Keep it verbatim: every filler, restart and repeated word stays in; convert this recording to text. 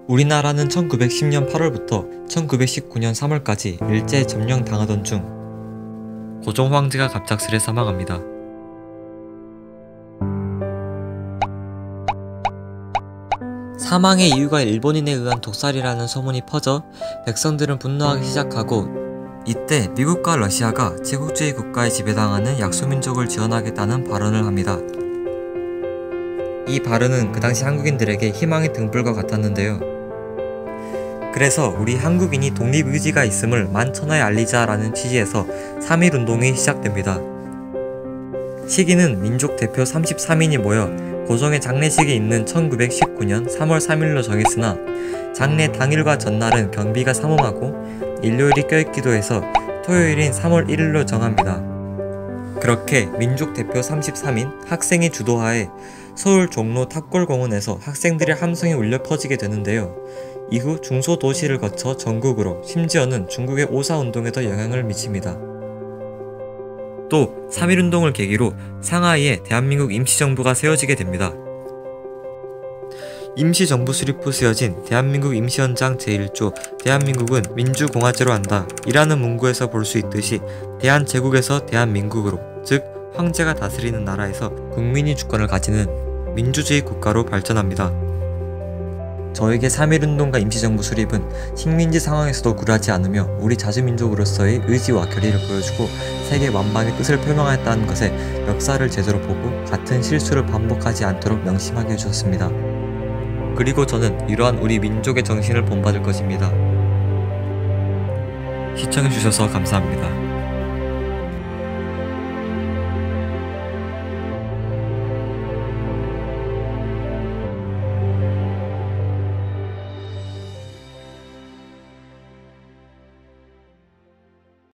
우리나라는 천구백십 년 팔월부터 천구백십구 년 삼월까지 일제 점령당하던 중 고종 황제가 갑작스레 사망합니다. 사망의 이유가 일본인에 의한 독살이라는 소문이 퍼져 백성들은 분노하기 시작하고, 이때 미국과 러시아가 제국주의 국가에 지배당하는 약소민족을 지원하겠다는 발언을 합니다. 이 발언은 그 당시 한국인들에게 희망의 등불과 같았는데요. 그래서 우리 한국인이 독립의지가 있음을 만천하에 알리자라는 취지에서 삼일운동이 시작됩니다. 시기는 민족 대표 삼십삼 인이 모여 고종의 장례식이 있는 천구백십구 년 삼월 삼일로 정했으나 장례 당일과 전날은 경비가 삼엄하고 일요일이 껴있기도 해서 토요일인 삼월 일일로 정합니다. 그렇게 민족 대표 삼십삼 인 학생의 주도하에 서울 종로 탑골공원에서 학생들의 함성이 울려 퍼지게 되는데요. 이후 중소도시를 거쳐 전국으로, 심지어는 중국의 오사운동에도 영향을 미칩니다. 또 삼일운동을 계기로 상하이에 대한민국 임시정부가 세워지게 됩니다. 임시정부 수립 후 쓰여진 대한민국 임시헌장 제일 조 대한민국은 민주공화제로 한다 이라는 문구에서 볼 수 있듯이 대한제국에서 대한민국으로, 즉 황제가 다스리는 나라에서 국민이 주권을 가지는 민주주의 국가로 발전합니다. 저에게 삼일운동과 임시정부 수립은 식민지 상황에서도 굴하지 않으며 우리 자주민족으로서의 의지와 결의를 보여주고 세계 만방의 뜻을 표명하였다는 것에 역사를 제대로 보고 같은 실수를 반복하지 않도록 명심하게 해주셨습니다. 그리고 저는 이러한 우리 민족의 정신을 본받을 것입니다. 시청해주셔서 감사합니다.